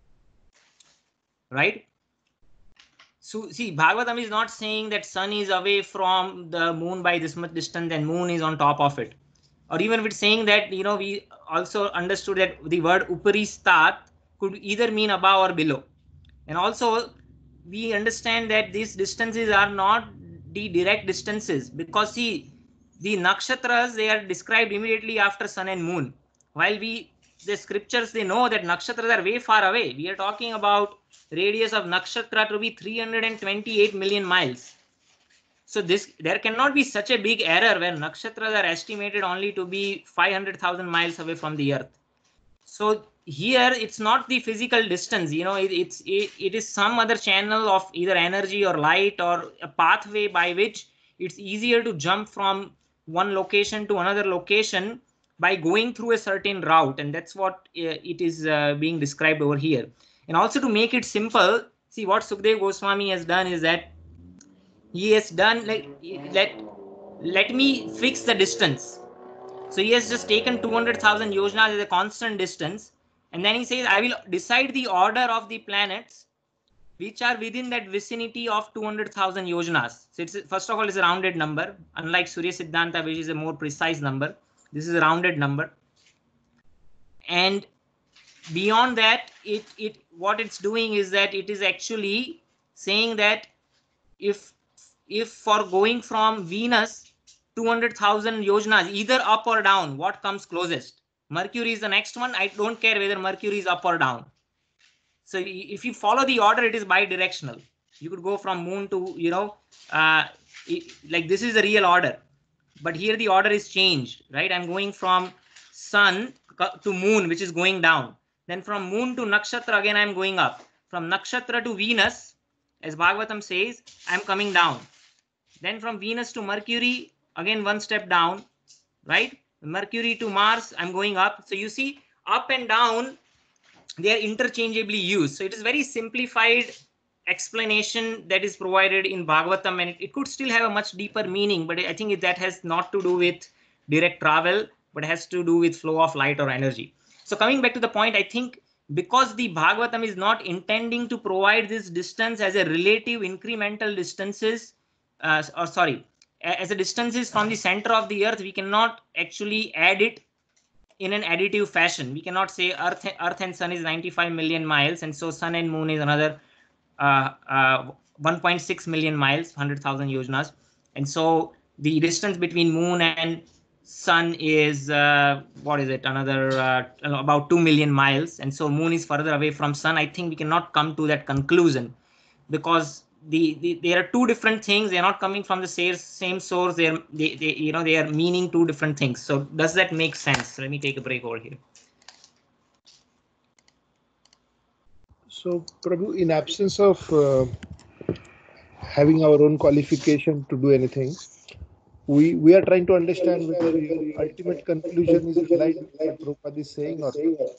right? So see, Bhagavatam is not saying that sun is away from the moon by this much distance and moon is on top of it, or even if it's saying that, we also understood that the word uparistat could either mean above or below, and also we understand that these distances are not the direct distances, because see, the nakshatras, they are described immediately after sun and moon, while the scriptures, they know that nakshatras are way far away. We are talking about radius of nakshatra to be 328 million miles. So there cannot be such a big error where nakshatras are estimated only to be 500,000 miles away from the Earth. So here it's not the physical distance, it is some other channel of either energy or light or a pathway by which it's easier to jump from one location to another location by going through a certain route, and that's what it is being described over here. And also, to make it simple, see, what Sukdev Goswami has done is that he has done let me fix the distance. So he has just taken 200,000 yojanas as a constant distance, and then he says, I will decide the order of the planets which are within that vicinity of 200,000 yojanas. So it's, first of all, it's a rounded number, unlike Surya Siddhanta, which is a more precise number. This is a rounded number. And beyond that, what it's doing is that it is actually saying that if for going from Venus 200,000 yojanas, either up or down, what comes closest? Mercury is the next one. I don't care whether Mercury is up or down. So if you follow the order, it is bi-directional. You could go from moon to, like this is the real order. But here the order is changed, right? I'm going from sun to moon, which is going down. Then from moon to nakshatra, again, I'm going up. From nakshatra to Venus, as Bhagavatam says, I'm coming down. Then from Venus to Mercury, again, one step down, right? Mercury to Mars, I'm going up. So you see, up and down, they are interchangeably used. So it is very simplified explanation that is provided in Bhagavatam, and it could still have a much deeper meaning, but I think that has not to do with direct travel, but has to do with flow of light or energy. So coming back to the point, I think because the Bhagavatam is not intending to provide this distance as a relative incremental distances, as a distances from the center of the Earth, we cannot actually add it in an additive fashion. We cannot say Earth and Sun is 95 million miles, and so Sun and Moon is another 1.6 million miles, 100,000 yojanas. And so the distance between Moon and Sun is, another about 2 million miles. And so Moon is further away from Sun. I think we cannot come to that conclusion, because there are two different things. They are not coming from the same source. They are meaning two different things. So does that make sense? Let me take a break over here. So, Prabhu, in absence of having our own qualification to do anything, we are trying to understand whether your ultimate conclusion is aligned with what Prabhupada is saying or not.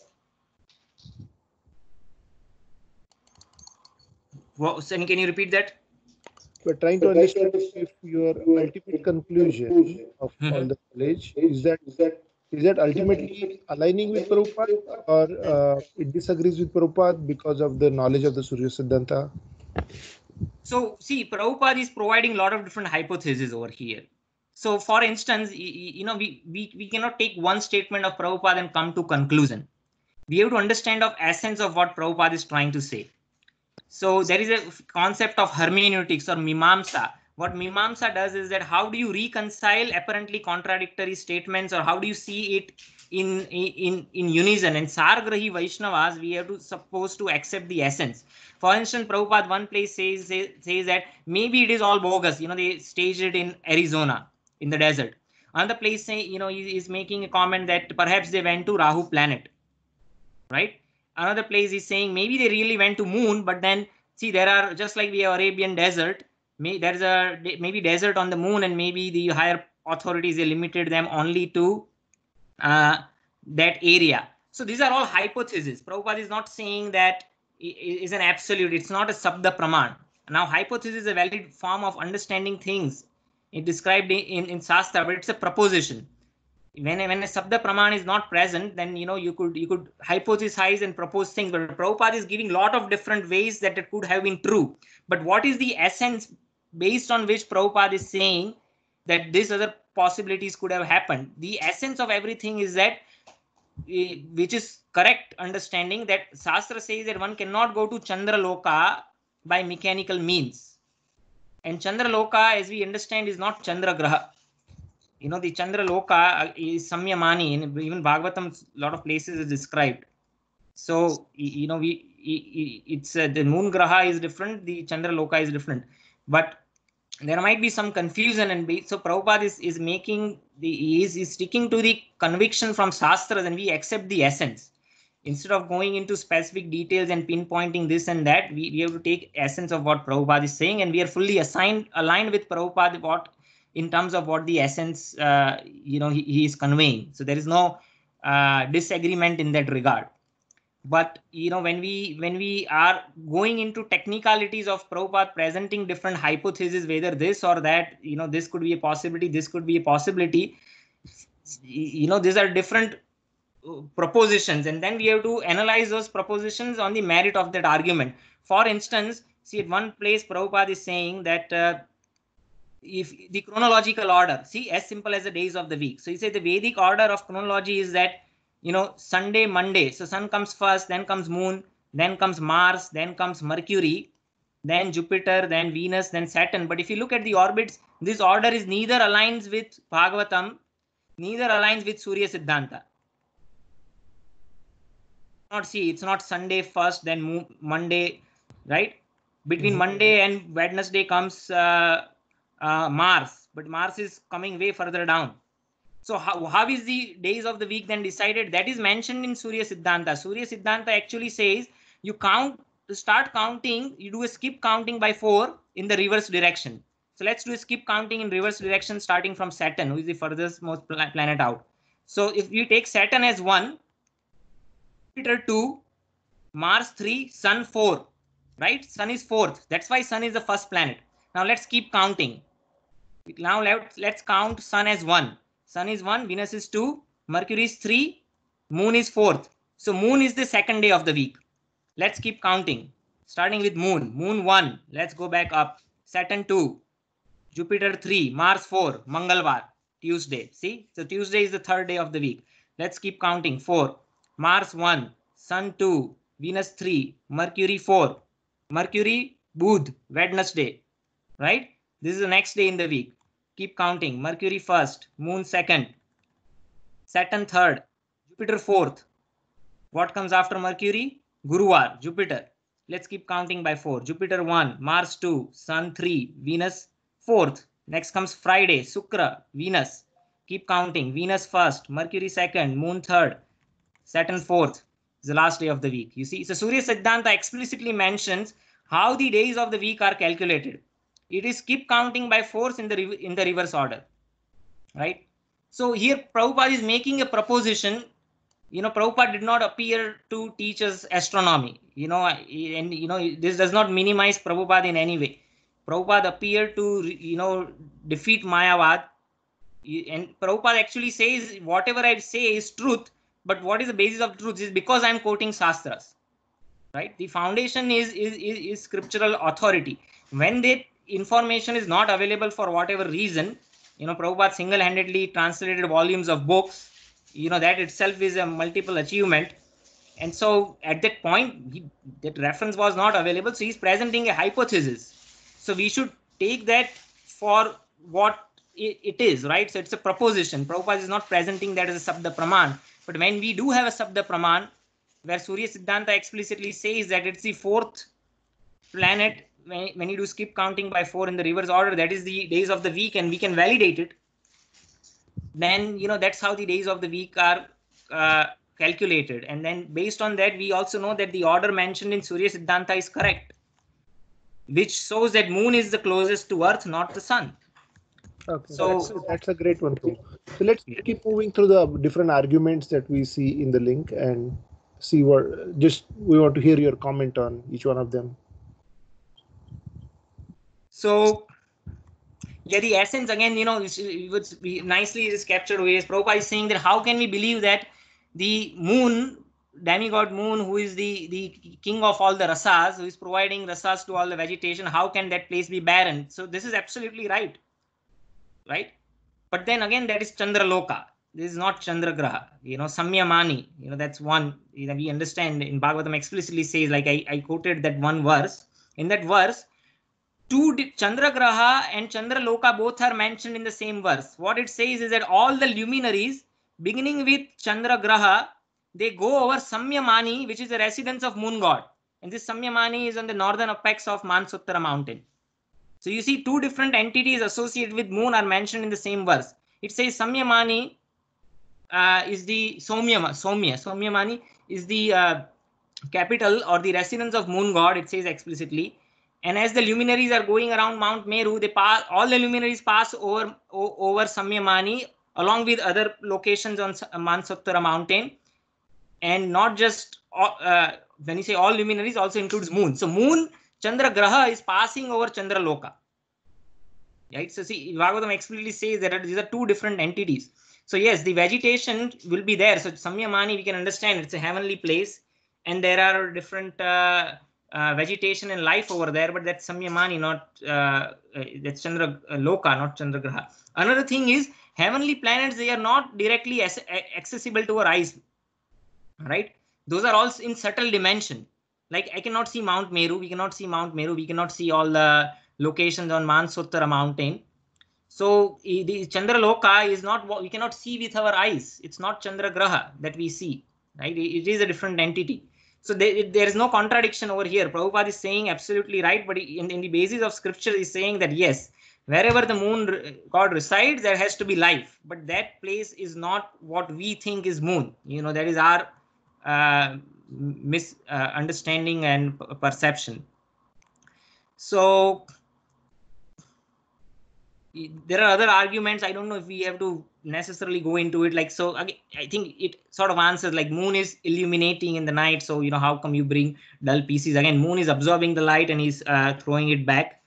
Well, can you repeat that? We're trying to understand if your ultimate conclusion of all the knowledge is that ultimately aligning with Prabhupada, or it disagrees with Prabhupada because of the knowledge of the Surya Siddhanta? So see, Prabhupada is providing a lot of different hypotheses over here. So for instance, we cannot take one statement of Prabhupada and come to conclusion. We have to understand of essence of what Prabhupada is trying to say. So there is a concept of hermeneutics or mimamsa. What mimamsa does is that how do you reconcile apparently contradictory statements, or how do you see it in unison? And Sargrahi Vaishnavas, we have to supposed to accept the essence. For instance, Prabhupada one place says that maybe it is all bogus. They staged it in Arizona in the desert. Another place say, he is making a comment that perhaps they went to Rahu planet, right? Another place is saying maybe they really went to moon, but then see, there are, just like we have Arabian desert, there's a maybe desert on the moon, and maybe the higher authorities, they limited them only to that area. So these are all hypotheses. Prabhupada is not saying that is an absolute. It's not a sabda praman. Now hypothesis is a valid form of understanding things. It described in Shastra, but it's a proposition. When a sabda praman is not present, then you could hypothesize and propose things. But Prabhupada is giving a lot of different ways that it could have been true. But what is the essence based on which Prabhupada is saying that these other possibilities could have happened? The essence of everything is that, which is correct understanding, that Shastra says that one cannot go to Chandraloka by mechanical means. And Chandraloka, as we understand, is not Chandragraha. The Chandraloka is Samyamani. In even Bhagavatam, a lot of places is described. So, it's the moon graha is different, the Chandraloka is different. But there might be some confusion, and so Prabhupada is making is sticking to the conviction from Shastras, and we accept the essence. Instead of going into specific details and pinpointing this and that, we have to take essence of what Prabhupada is saying, and we are fully aligned with Prabhupada in terms of what the essence he is conveying. So there is no disagreement in that regard. But when we are going into technicalities of Prabhupada presenting different hypotheses, whether this or that, this could be a possibility, this could be a possibility, these are different propositions, and then we have to analyze those propositions on the merit of that argument. For instance, see, at one place Prabhupada is saying that if the chronological order, see, as simple as the days of the week. So he said the Vedic order of chronology is that Sunday, Monday, so sun comes first, then comes moon, then comes Mars, then comes Mercury, then Jupiter, then Venus, then Saturn. But if you look at the orbits, this order is neither aligns with Bhagavatam, neither aligns with Surya Siddhanta. Not see, it's not Sunday first, then Monday, right? Between Monday and Wednesday comes Mars, but Mars is coming way further down. So how is the days of the week then decided? That is mentioned in Surya Siddhanta. Surya Siddhanta actually says you start counting, you do a skip counting by 4 in the reverse direction. So let's do a skip counting in reverse direction starting from Saturn, who is the furthest most planet out. So if you take Saturn as 1, Jupiter 2, Mars 3, Sun 4, right? Sun is 4th. That's why Sun is the first planet. Now let's keep counting. Now let's count Sun as 1. Sun is 1, Venus is 2, Mercury is 3, Moon is 4th. So Moon is the second day of the week. Let's keep counting. Starting with Moon. Moon 1. Let's go back up. Saturn 2, Jupiter 3, Mars 4, Mangalwar, Tuesday. See? So Tuesday is the third day of the week. Let's keep counting. 4. Mars 1, Sun 2, Venus 3, Mercury 4. Mercury, Budh, Wednesday. Right? This is the next day in the week. Keep counting. Mercury 1st, Moon 2nd, Saturn 3rd, Jupiter 4th. What comes after Mercury? Guruvar, Jupiter. Let's keep counting by 4. Jupiter 1, Mars 2, Sun 3, Venus 4th. Next comes Friday, Shukra, Venus. Keep counting. Venus 1st, Mercury 2nd, Moon 3rd, Saturn 4th. Is the last day of the week. You see, so Surya Siddhanta explicitly mentions how the days of the week are calculated. It is keep counting by 4s in the reverse order, right? So here Prabhupada is making a proposition. Prabhupada did not appear to teach us astronomy, and this does not minimize Prabhupada in any way. Prabhupada appeared to, defeat Mayavad, and Prabhupada actually says whatever I say is truth, but what is the basis of truth is because I am quoting Shastras, right? The foundation is scriptural authority. when that information is not available for whatever reason, Prabhupada single-handedly translated volumes of books, that itself is a multiple achievement. And so at that point, that reference was not available. So he's presenting a hypothesis. So we should take that for what it is, right? So it's a proposition. Prabhupada is not presenting that as a Sabda Praman. But when we do have a Sabda Praman, where Surya Siddhanta explicitly says that it's the fourth planet, when you do skip counting by 4 in the reverse order, that is the days of the week, and we can validate it, then that's how the days of the week are calculated. And then based on that, we also know that the order mentioned in Surya Siddhanta is correct, which shows that moon is the closest to earth, not the sun. Okay, so that's a great one too. So let's keep moving through the different arguments that we see in the link and see what, just we want to hear your comment on each one of them. So yeah, the essence again, it would be nicely is captured ways. Prabhupada is saying that how can we believe that the moon, demigod moon, who is the king of all the rasas, who is providing rasas to all the vegetation, how can that place be barren? So this is absolutely right. But then again, that is Chandraloka. This is not Chandragraha. Samyamani, that's one. We understand in Bhagavatam explicitly says, like I quoted that one verse. In that verse, Chandragraha and Chandraloka both are mentioned in the same verse. What it says is that all the luminaries, beginning with Chandragraha, they go over Samyamani, which is the residence of moon god. And this Samyamani is on the northern apex of Mansuttara mountain. So you see two different entities associated with moon are mentioned in the same verse. It says Samyamani is the Somyamani is the capital or the residence of moon god, it says explicitly. And as the luminaries are going around Mount Meru, all the luminaries pass over Samyamani along with other locations on Mansuttara mountain. And not just, when you say all luminaries, also includes moon. So moon, Chandragraha is passing over Chandraloka. Right? So see, Bhagavatam explicitly says that these are two different entities. So yes, the vegetation will be there. So Samyamani, we can understand it's a heavenly place. And there are different vegetation and life over there, but that's Samyamani, not that's Chandraloka, not Chandragraha. Another thing is heavenly planets, they are not directly accessible to our eyes, right? Those are all in subtle dimension. Like I cannot see Mount Meru, we cannot see Mount Meru, we cannot see all the locations on Mansuttara mountain. So the Chandraloka is not what we cannot see with our eyes. It's not Chandragraha that we see, right? It is a different entity. So there is no contradiction over here. Prabhupada is saying absolutely right, but in the basis of scripture is saying that yes, wherever the moon god resides, there has to be life. But that place is not what we think is moon. That is our misunderstanding and perception. So there are other arguments. I don't know if we have to necessarily go into it. Like, so again, I think it sort of answers like moon is illuminating in the night. So, how come you bring dull pieces? Again, moon is absorbing the light and is throwing it back.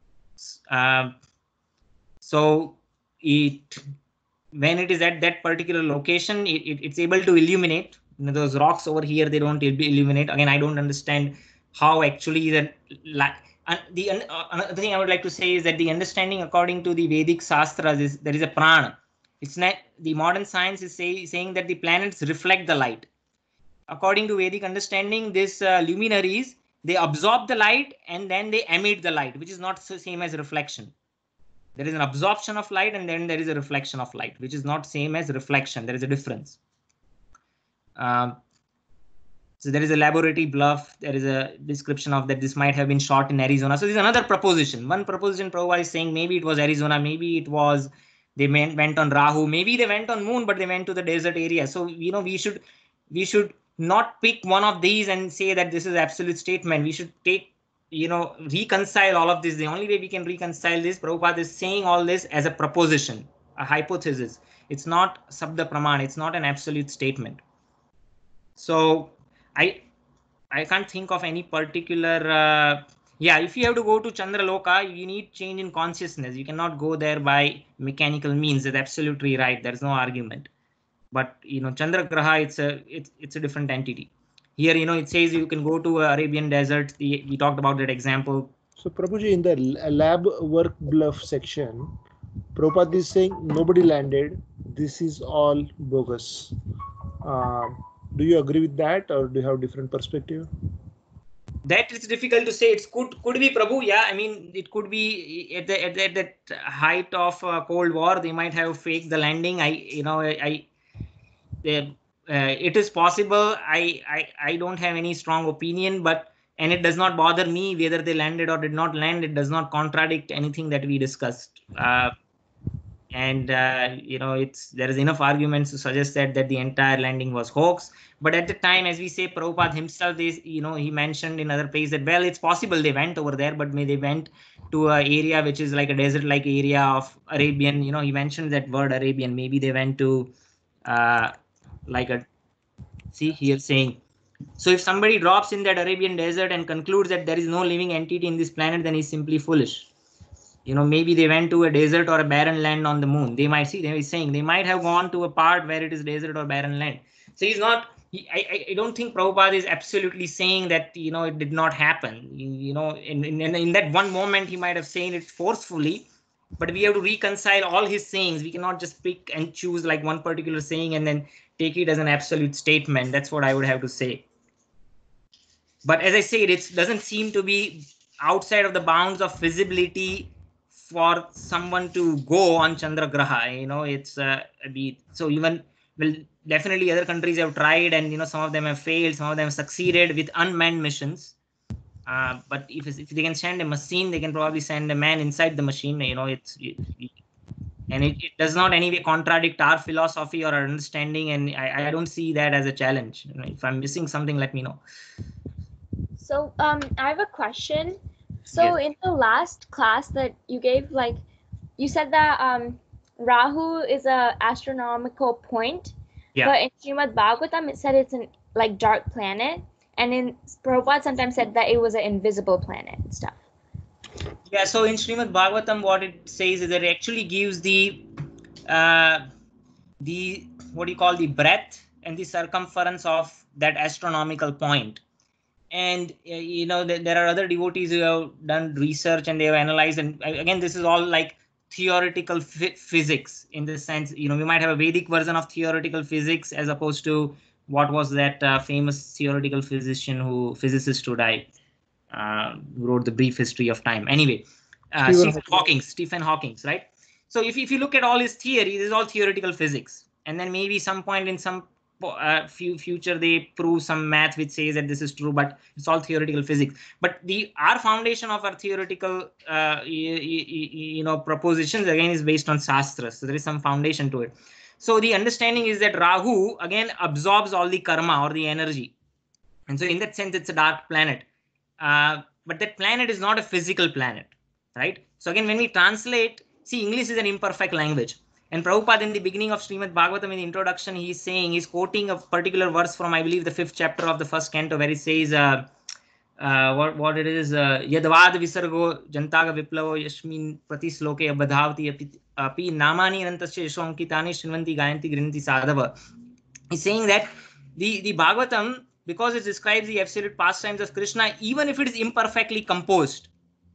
So when it is at that particular location, it's able to illuminate. Those rocks over here, they don't illuminate. Again, I don't understand how actually that. Another thing I would like to say is that the understanding according to the Vedic Shastras is there is a prana. It's not the modern science is saying that the planets reflect the light. According to Vedic understanding, these luminaries, they absorb the light and then they emit the light, which is not the same as reflection. There is an absorption of light and then there is a reflection of light, which is not same as reflection. There is a difference. So there is a laboratory bluff. There is a description of that this might have been shot in Arizona. So this is another proposition. One proposition Prabhupada is saying maybe it was Arizona, maybe it was they went on Rahu, maybe they went on moon, but they went to the desert area. So we should not pick one of these and say that this is absolute statement. We should take reconcile all of this. The only way we can reconcile this, Prabhupada is saying all this as a proposition, a hypothesis. It's not Sabda Praman. It's not an absolute statement. So I can't think of any particular. If you have to go to Chandraloka, you need change in consciousness. You cannot go there by mechanical means. That's absolutely right. There's no argument. But Chandragraha, it's a different entity. Here, it says you can go to Arabian desert. We talked about that example. So Prabhuji, in the lab work bluff section, Prabhupada is saying nobody landed. This is all bogus. Do you agree with that, or do you have different perspective? That is difficult to say. It could be Prabhu. Yeah, I mean, it could be at that height of Cold War, they might have faked the landing. It is possible. I don't have any strong opinion, and it does not bother me whether they landed or did not land. It does not contradict anything that we discussed. There is enough arguments to suggest that the entire landing was hoax. But at the time, as we say, Prabhupada himself, he mentioned in other places that, well, it's possible they went over there, but they went to an area which is like a desert-like area of Arabian. He mentioned that word Arabian. Maybe they went to saying. So if somebody drops in that Arabian desert and concludes that there is no living entity in this planet, then he's simply foolish. Maybe they went to a desert or a barren land on the moon. They might saying they might have gone to a part where it is desert or barren land. So he's not. I don't think Prabhupada is absolutely saying that it did not happen. In that one moment he might have said it forcefully, but we have to reconcile all his sayings. We cannot just pick and choose like one particular saying and then take it as an absolute statement. That's what I would have to say. But as I said, it doesn't seem to be outside of the bounds of feasibility for someone to go on Chandragraha. It's so even, well, definitely other countries have tried, and some of them have failed, some of them have succeeded with unmanned missions. But if they can send a machine, they can probably send a man inside the machine. And it does not anyway contradict our philosophy or our understanding, and I don't see that as a challenge. If I'm missing something, let me know. So I have a question. So Yes. in the last class that you gave, like you said that Rahu is a astronomical point, Yeah. but in Srimad Bhagavatam it said it's an like dark planet, and in Prabhupada sometimes said that it was an invisible planet and stuff. Yeah, so in Srimad Bhagavatam, what it says is that it actually gives the what do you call, the breadth and the circumference of that astronomical point. And there are other devotees who have done research and they have analyzed, and again, this is all like theoretical physics in the sense, we might have a Vedic version of theoretical physics as opposed to what was that famous theoretical physicist who died, who wrote the Brief History of Time. Anyway, Stephen Hawking, right? So if you look at all his theory, this is all theoretical physics. And then maybe some point in some future they prove some math which says that this is true, but it's all theoretical physics. But our foundation of our theoretical propositions again is based on Shastras. So there is some foundation to it. So the understanding is that Rahu again absorbs all the karma or the energy, and so in that sense it's a dark planet. But that planet is not a physical planet, right? So again, when we translate, see, English is an imperfect language. And Prabhupada in the beginning of Srimad Bhagavatam, in the introduction, he's quoting a particular verse from, I believe, the 5th chapter of the 1st canto, where he says, what it is, Yadvad Visargo Jantaga Viplavo Yashmin Pratisloke Abadhavati Api Namani Anantasya Yashonkitani Shrivanti Gayanti Grinti Sadhava. He's saying that the Bhagavatam, because it describes the absolute pastimes of Krishna, even if it is imperfectly composed,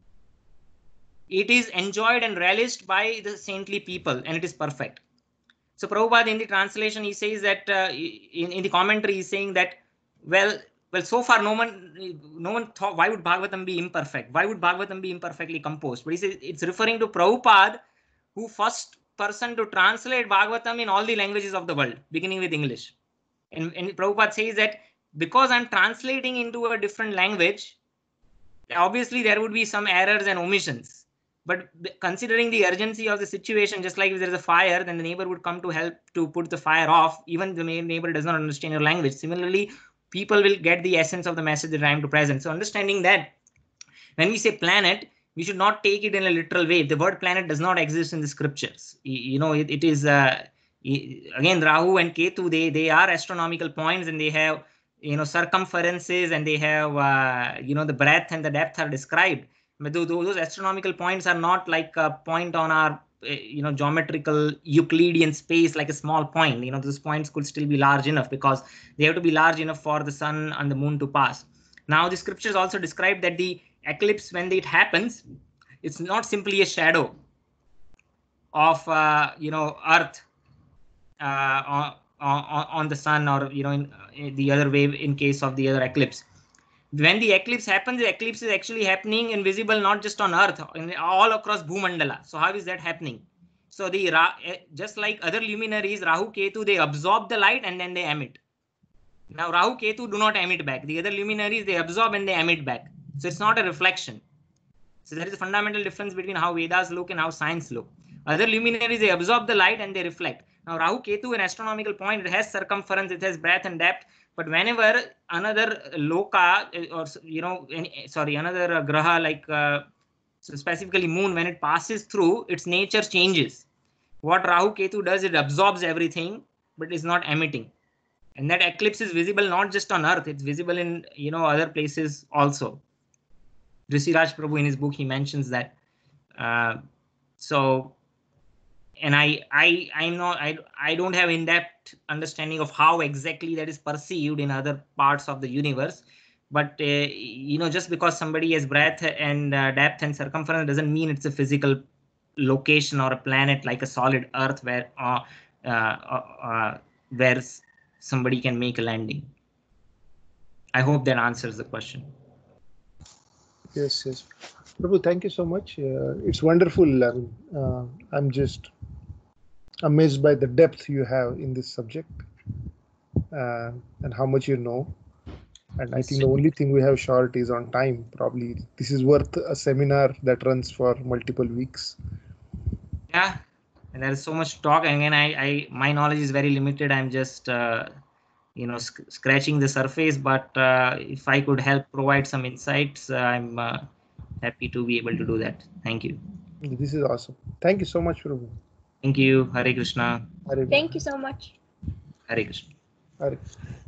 it is enjoyed and relished by the saintly people, and it is perfect. So Prabhupada in the translation, he says that in the commentary, he's saying that, well, so far no one thought, why would Bhagavatam be imperfect? Why would Bhagavatam be imperfectly composed? But he says it's referring to Prabhupada, who first person to translate Bhagavatam in all the languages of the world, beginning with English. And Prabhupada says that because I'm translating into a different language, obviously there would be some errors and omissions. But considering the urgency of the situation, just like if there is a fire, then the neighbor would come to help to put the fire off, even the neighbor does not understand your language. Similarly, people will get the essence of the message that I am to present. So understanding that, when we say planet, we should not take it in a literal way. The word planet does not exist in the scriptures. It is, again, Rahu and Ketu, they are astronomical points, and they have, circumferences, and they have, the breadth and the depth are described. But those astronomical points are not like a point on our, geometrical Euclidean space, like a small point. Those points could still be large enough because they have to be large enough for the sun and the moon to pass. Now, the scriptures also describe that the eclipse, when it happens, it's not simply a shadow of Earth on the sun, or in the other way in case of the other eclipse. When the eclipse happens, the eclipse is actually happening and visible not just on Earth, all across Bhumandala. So how is that happening? So just like other luminaries, Rahu, Ketu, they absorb the light and then they emit. Now Rahu, Ketu do not emit back. The other luminaries, they absorb and they emit back. So it's not a reflection. So there is a fundamental difference between how Vedas look and how science look. Other luminaries, they absorb the light and they reflect. Now Rahu, Ketu, an astronomical point, it has circumference, it has breadth and depth. But whenever another loka, or another graha, like so specifically moon, when it passes through, its nature changes. What Rahu, Ketu does, it absorbs everything, but is not emitting. And that eclipse is visible not just on Earth; it's visible in other places also. Risiraj Prabhu in his book, he mentions that. And I don't have in-depth understanding of how exactly that is perceived in other parts of the universe. But just because somebody has breadth and depth and circumference doesn't mean it's a physical location or a planet like a solid Earth where somebody can make a landing. I hope that answers the question. Yes. Prabhu, thank you so much. It's wonderful. I'm just amazed by the depth you have in this subject and how much you know. And I think the only thing we have short is on time. Probably this is worth a seminar that runs for multiple weeks. Yeah, and there is so much talk. Again, my knowledge is very limited. I'm just scratching the surface. But if I could help provide some insights, I'm happy to be able to do that. Thank you. This is awesome. Thank you so much, Prabhu. Thank you. Hare Krishna. Hare Thank you so much. Hare Krishna. Hare.